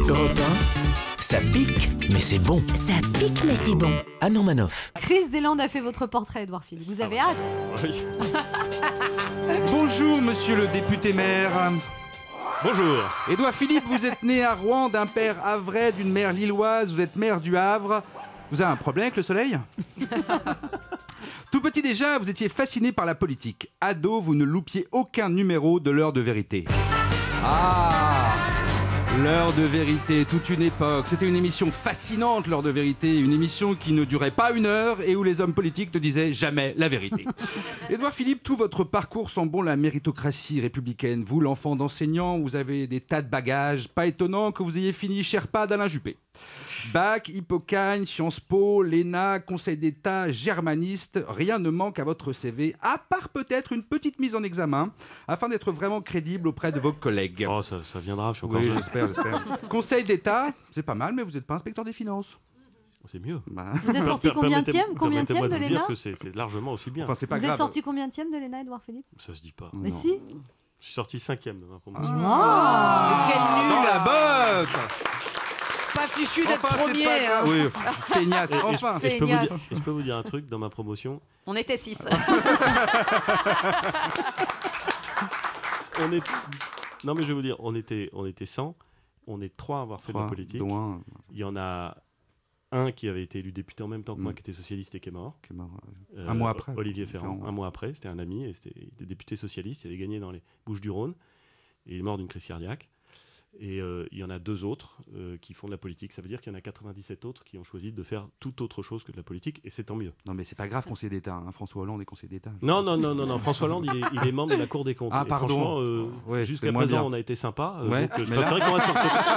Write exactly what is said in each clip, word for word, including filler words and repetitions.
Europe un, ça pique, mais c'est bon. Ça pique, mais c'est bon. Anne Romanoff. Chris Deslandes a fait votre portrait, Édouard Philippe. Vous avez hâte? Oui. Bonjour, monsieur le député maire. Bonjour. Édouard Philippe, vous êtes né à Rouen d'un père havrais, d'une mère lilloise. Vous êtes maire du Havre. Vous avez un problème avec le soleil? Tout petit déjà, vous étiez fasciné par la politique. Ado, vous ne loupiez aucun numéro de l'heure de vérité. Ah, l'heure de vérité, toute une époque. C'était une émission fascinante, l'heure de vérité. Une émission qui ne durait pas une heure et où les hommes politiques ne disaient jamais la vérité. Édouard Philippe, tout votre parcours sent bon la méritocratie républicaine. Vous, l'enfant d'enseignant, vous avez des tas de bagages. Pas étonnant que vous ayez fini Sherpa d'Alain Juppé. Bac, Hippocagne, Sciences Po, l'E N A, Conseil d'État, germaniste, rien ne manque à votre C V, à part peut-être une petite mise en examen, afin d'être vraiment crédible auprès de vos collègues. Oh, ça, ça viendra, je suis encore Oui, jeune. j'espère, j'espère. Conseil d'État, c'est pas mal, mais vous n'êtes pas inspecteur des finances. C'est mieux. Bah, Vous êtes sorti combienième combien Permettez-moi de de vous l'E dire N A? que c'est c'est largement aussi bien. enfin, c'est pas Vous êtes grave. sorti combienième de l'E N A, Édouard Philippe? Ça se dit pas. Mais Non. si. Je suis sorti cinquième de ma promotion. Oh, quel nul. Dans la botte. Pas fichu d'être Enfin, c'est premier. pas grave. hein. Oui, feignasse, Et- et je- enfin. Et je peux, vous dire, Feignasse. et je peux vous dire un truc, dans ma promotion, On était six. on est... Non mais je vais vous dire, on était, on était cent, on est trois à avoir fait de la Trois, politique. dont un Il y en a un qui avait été élu député en même temps que moi, Mm. qui était socialiste et qui est mort. qui est mort. Euh, Un mois après. Olivier Ferrand, Ferrand. un mois après, c'était un ami, et c'était il était député socialiste, il avait gagné dans les Bouches-du-Rhône, et il est mort d'une crise cardiaque. Et euh, il y en a deux autres euh, qui font de la politique. Ça veut dire qu'il y en a quatre-vingt-dix-sept autres qui ont choisi de faire toute autre chose que de la politique, et c'est tant mieux. Non, mais c'est pas grave, Conseil d'État. Hein. François Hollande est Conseil d'État. Non, non, non, non, non. François Hollande, il est, il est membre de la Cour des comptes. Ah, Et pardon. franchement, euh, Ouais, jusqu'à c'est moins présent, bien. on a été sympa. euh, Ouais, donc, euh, je mais là- préférais qu'on reste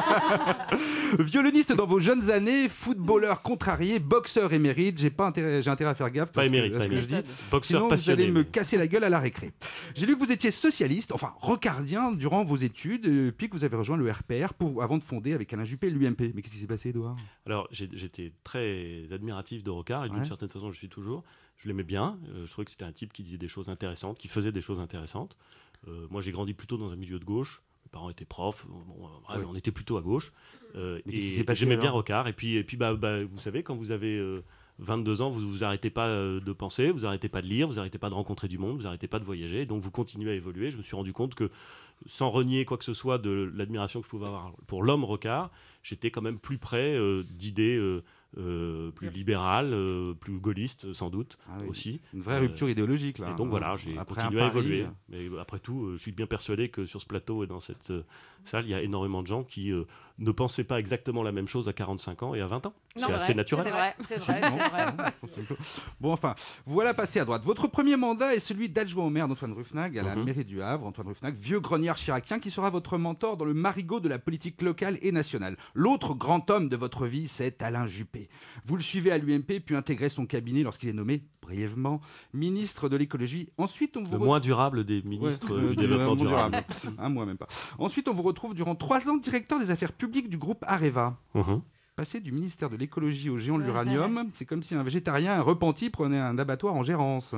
sur ce. Violoniste dans vos jeunes années, footballeur contrarié, boxeur émérite. J'ai pas intérêt, j'ai intérêt à faire gaffe. Pas parce que- émérite, à ce pas que je émérite. dis. Boxeur Sinon, vous passionné. allez me casser la gueule à la récré. J'ai lu que vous étiez socialiste, enfin rocardien, durant vos études, euh, puis que vous avez rejoint le R P R pour, avant de fonder avec Alain Juppé l'U M P. Mais qu'est-ce qui s'est passé, Édouard? Alors, j'ai- j'étais très admiratif de Rocard, et d'une Ouais. certaine façon, je suis toujours. Je l'aimais bien. euh, je trouvais que c'était un type qui disait des choses intéressantes, qui faisait des choses intéressantes. Euh, moi, j'ai grandi plutôt dans un milieu de gauche. Mes parents étaient profs. Bon, euh, bref, Ouais. on était plutôt à gauche. Euh, Mais qu'est-ce qui et s'est passé, j'aimais bien alors Rocard. Et puis, et puis bah, bah, vous savez, quand vous avez euh, vingt-deux ans, vous vous arrêtez pas euh, de penser, vous arrêtez pas de lire, vous arrêtez pas de rencontrer du monde, vous arrêtez pas de voyager. Donc, vous continuez à évoluer. Je me suis rendu compte que, sans renier quoi que ce soit de l'admiration que je pouvais avoir pour l'homme Rocard, j'étais quand même plus près euh, d'idées euh, euh, plus libérales, euh, plus gaullistes sans doute Ah oui, aussi. c'est une vraie Euh, rupture idéologique là. Et donc voilà, j'ai Après continué un à pari, évoluer. euh, Mais après tout, euh, je suis bien persuadé que sur ce plateau et dans cette euh, salle, il y a énormément de gens qui euh, ne pensaient pas exactement la même chose à quarante-cinq ans et à vingt ans. Non, C'est ouais, assez naturel. C'est vrai, c'est vrai, Non, c'est vrai. non, Bon, enfin, vous voilà passé à droite. Votre premier mandat est celui d'adjoint au maire d'Antoine Ruffnag à la Mhm. mairie du Havre. Antoine Ruffnag, vieux grognard chiracien qui sera votre mentor dans le marigot de la politique locale et nationale. L'autre grand homme de votre vie, c'est Alain Juppé. Vous le suivez à l'U M P, puis intégrez son cabinet lorsqu'il est nommé, brièvement, ministre de l'écologie. Ensuite, on vous Le retrouve- moins durable des ministres Ouais, euh, euh, du développement du- durable. Un mois même pas. Ensuite, on vous retrouve durant trois ans directeur des affaires publiques du groupe Areva. Mhm. Passer du ministère de l'écologie au géant de l'uranium, c'est comme si un végétarien un repenti prenait un abattoir en gérance.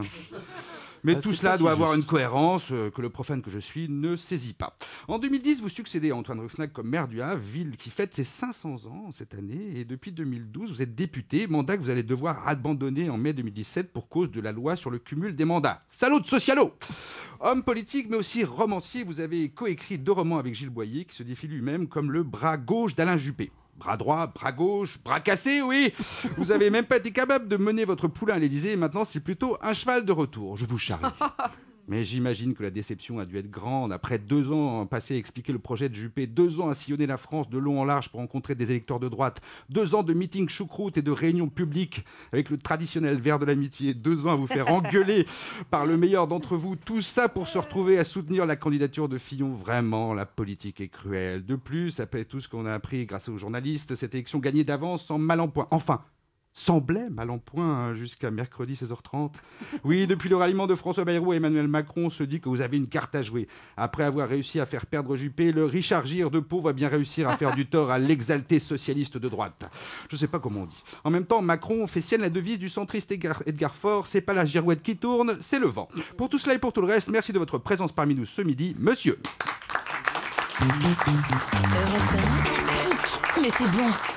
Mais Ah, tout c'est cela pas si doit avoir juste. une cohérence euh, que le profane que je suis ne saisit pas. En deux mille dix, vous succédez à Antoine Ruffnag comme maire du Havre, ville qui fête ses cinq cents ans cette année. Et depuis deux mille douze, vous êtes député, mandat que vous allez devoir abandonner en mai deux mille dix-sept pour cause de la loi sur le cumul des mandats. Salaud de socialo! Homme politique, mais aussi romancier, vous avez coécrit deux romans avec Gilles Boyer, qui se définit lui-même comme le bras gauche d'Alain Juppé. Bras droit, bras gauche, bras cassé, oui. Vous avez même pas été capable de mener votre poulain à l'Élysée et maintenant c'est plutôt un cheval de retour. Je vous charrie. Mais j'imagine que la déception a dû être grande. Après deux ans passés à expliquer le projet de Juppé, deux ans à sillonner la France de long en large pour rencontrer des électeurs de droite, deux ans de meetings choucroute et de réunions publiques avec le traditionnel verre de l'amitié, deux ans à vous faire engueuler par le meilleur d'entre vous, tout ça pour se retrouver à soutenir la candidature de Fillon. Vraiment, la politique est cruelle. De plus, après tout ce qu'on a appris grâce aux journalistes, cette élection gagnée d'avance sans mal en point. Enfin, semblait mal en point jusqu'à mercredi seize heures trente. Oui, depuis le ralliement de François Bayrou à Emmanuel Macron, on se dit que vous avez une carte à jouer. Après avoir réussi à faire perdre Juppé, le Richard Gere de Pau va bien réussir à faire du tort à l'exalté socialiste de droite. Je sais pas comment on dit. En même temps, Macron fait sienne la devise du centriste Edgar, Edgar Faure, c'est pas la girouette qui tourne, c'est le vent. Pour tout cela et pour tout le reste, merci de votre présence parmi nous ce midi, monsieur. Europe un, ça pique. mais c'est bon.